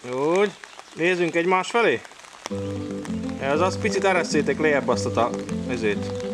Úgy. Nézzünk egymás felé. Ez az, picit eresszétek lejjebb azt a ezért.